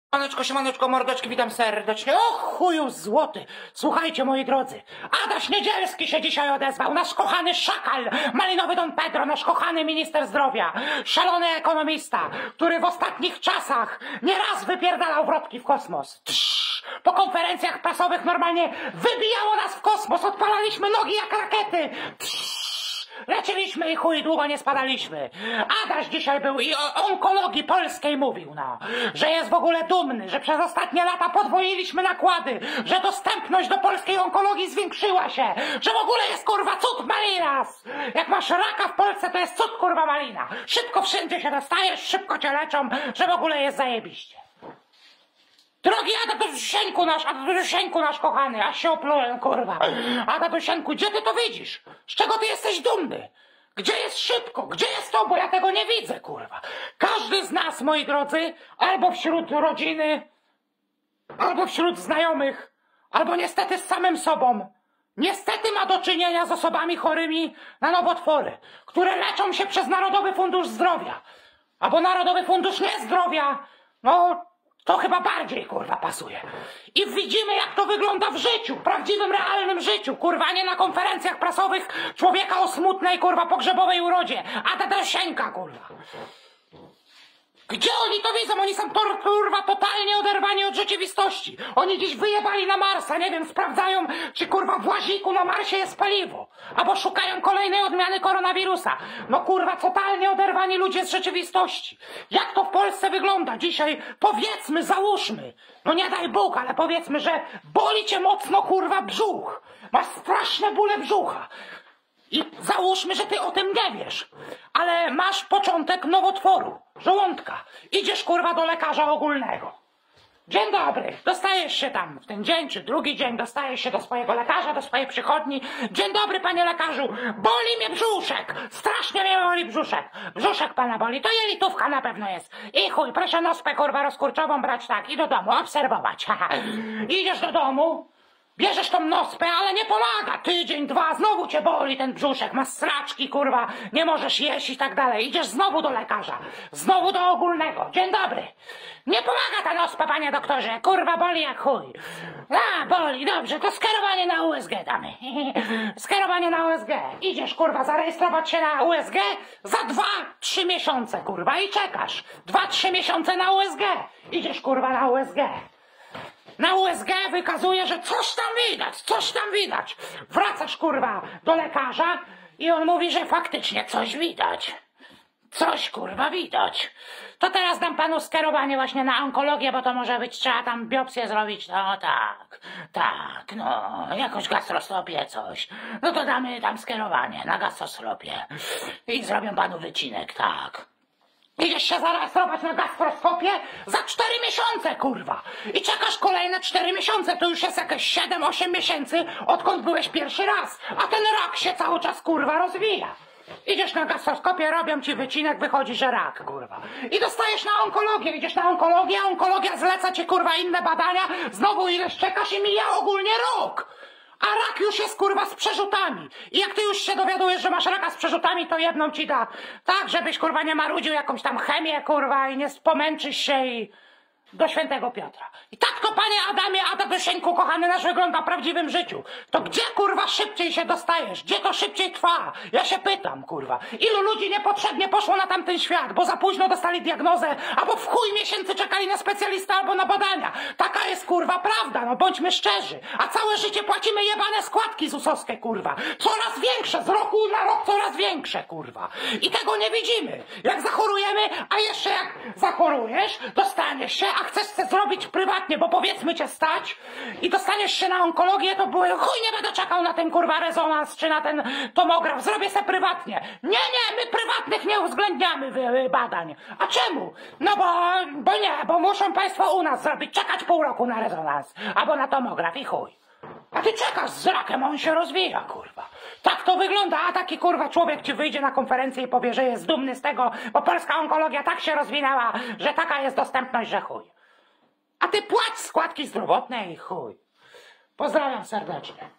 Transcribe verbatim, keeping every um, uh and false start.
Siemaneczko, siemaneczko, mordeczki, witam serdecznie. O chuju złoty! Słuchajcie, moi drodzy, Adaś Niedzielski się dzisiaj odezwał, nasz kochany szakal, malinowy Don Pedro, nasz kochany minister zdrowia, szalony ekonomista, który w ostatnich czasach nieraz wypierdalał wrotki w kosmos. Trz, po konferencjach prasowych normalnie wybijało nas w kosmos, odpalaliśmy nogi jak rakiety. Trz, Leciliśmy i chuj, długo nie spadaliśmy. Adaś dzisiaj był i o onkologii polskiej mówił, no, że jest w ogóle dumny, że przez ostatnie lata podwoiliśmy nakłady, że dostępność do polskiej onkologii zwiększyła się, że w ogóle jest kurwa cud malinas. Jak masz raka w Polsce, to jest cud kurwa malina. Szybko wszędzie się dostajesz, szybko cię leczą, że w ogóle jest zajebiście. Drogi Adadusieńku nasz, Adadusieńku nasz kochany, aż się oplułem, kurwa. Adadusieńku, gdzie ty to widzisz? Z czego ty jesteś dumny? Gdzie jest szybko? Gdzie jest to? Bo ja tego nie widzę, kurwa. Każdy z nas, moi drodzy, albo wśród rodziny, albo wśród znajomych, albo niestety z samym sobą, niestety ma do czynienia z osobami chorymi na nowotwory, które leczą się przez Narodowy Fundusz Zdrowia. Albo Narodowy Fundusz Niezdrowia, no... to chyba bardziej, kurwa, pasuje. I widzimy, jak to wygląda w życiu, prawdziwym, realnym życiu, kurwa, nie na konferencjach prasowych człowieka o smutnej, kurwa, pogrzebowej urodzie. Adadusieńka, kurwa. Gdzie oni to widzą? Oni są, kurwa, totalnie oderwani od rzeczywistości. Oni dziś wyjebali na Marsa, nie wiem, sprawdzają, czy, kurwa, w łaziku na Marsie jest paliwo. Albo szukają kolejnej odmiany koronawirusa. No, kurwa, totalnie oderwani ludzie z rzeczywistości. Jak to w Polsce wygląda dzisiaj? Powiedzmy, załóżmy, no nie daj Bóg, ale powiedzmy, że boli cię mocno, kurwa, brzuch. Masz straszne bóle brzucha. I załóżmy, że ty o tym nie wiesz, ale masz początek nowotworu, żołądka. Idziesz, kurwa, do lekarza ogólnego. Dzień dobry, dostajesz się tam w ten dzień, czy drugi dzień, dostajesz się do swojego lekarza, do swojej przychodni. Dzień dobry, panie lekarzu, boli mnie brzuszek, strasznie mnie boli brzuszek. Brzuszek pana boli, to jelitówka na pewno jest. I chuj, proszę nospę, kurwa, rozkurczową brać tak i do domu, obserwować. Idziesz do domu. Bierzesz tą nospę, ale nie pomaga. Tydzień, dwa, znowu cię boli ten brzuszek, masz sraczki, kurwa, nie możesz jeść i tak dalej. Idziesz znowu do lekarza, znowu do ogólnego. Dzień dobry. Nie pomaga ta nospa, panie doktorze, kurwa, boli jak chuj. A, boli, dobrze, to skierowanie na U S G damy. Skierowanie na U S G. Idziesz, kurwa, zarejestrować się na U S G za dwa, trzy miesiące, kurwa, i czekasz. Dwa, trzy miesiące na U S G. Idziesz, kurwa, na U S G. Na U S G wykazuje, że coś tam widać, coś tam widać. Wracasz, kurwa, do lekarza i on mówi, że faktycznie coś widać. Coś, kurwa, widać. To teraz dam panu skierowanie właśnie na onkologię, bo to może być, trzeba tam biopsję zrobić. No tak, tak, no, jakąś gastroskopię, coś. No to damy tam skierowanie na gastroskopię. I zrobią panu wycinek, tak. Idziesz się zarejestrować na gastroskopię za cztery miesiące, kurwa. I czekasz kolejne cztery miesiące. To już jest jakieś siedem, osiem miesięcy, odkąd byłeś pierwszy raz. A ten rak się cały czas, kurwa, rozwija. Idziesz na gastroskopię, robią ci wycinek, wychodzi, że rak, kurwa. I dostajesz na onkologię, idziesz na onkologię, onkologia zleca ci, kurwa, inne badania. Znowu ileś czekasz i mija ogólnie rok. A rak już jest, kurwa, z przerzutami. I jak ty już się dowiadujesz, że masz raka z przerzutami, to jedną ci da. Tak, żebyś, kurwa, nie marudził jakąś tam chemię, kurwa, i nie pomęczysz się i... do świętego Piotra. I tak to, panie Adamie, Adadusieńku, kochany nasz, wygląda w prawdziwym życiu. To gdzie, kurwa, szybciej się dostajesz? Gdzie to szybciej trwa? Ja się pytam, kurwa. Ilu ludzi niepotrzebnie poszło na tamten świat, bo za późno dostali diagnozę, albo w chuj miesięcy czekali na specjalistę albo na badania. Taka jest, kurwa, prawda, no bądźmy szczerzy. A całe życie płacimy jebane składki zusowskie, kurwa. Coraz większe, z roku na rok coraz większe, kurwa. I tego nie widzimy. Jak zachorujemy, a jeszcze jak zachorujesz, dostaniesz się, a chcesz coś zrobić prywatnie, bo powiedzmy cię stać i dostaniesz się na onkologię, to były, chuj, nie będę czekał na ten, kurwa, rezonans czy na ten tomograf, zrobię se prywatnie. Nie, nie, my prywatnych nie uwzględniamy badań. A czemu? No bo, bo nie, bo muszą państwo u nas zrobić, czekać pół roku na rezonans albo na tomograf i chuj. A ty czekasz z rakiem, on się rozwija, kurwa. Tak to wygląda, a taki, kurwa, człowiek ci wyjdzie na konferencję i powie, że jest dumny z tego, bo polska onkologia tak się rozwinęła, że taka jest dostępność, że chuj. A ty płać składki zdrowotne i chuj. Pozdrawiam serdecznie.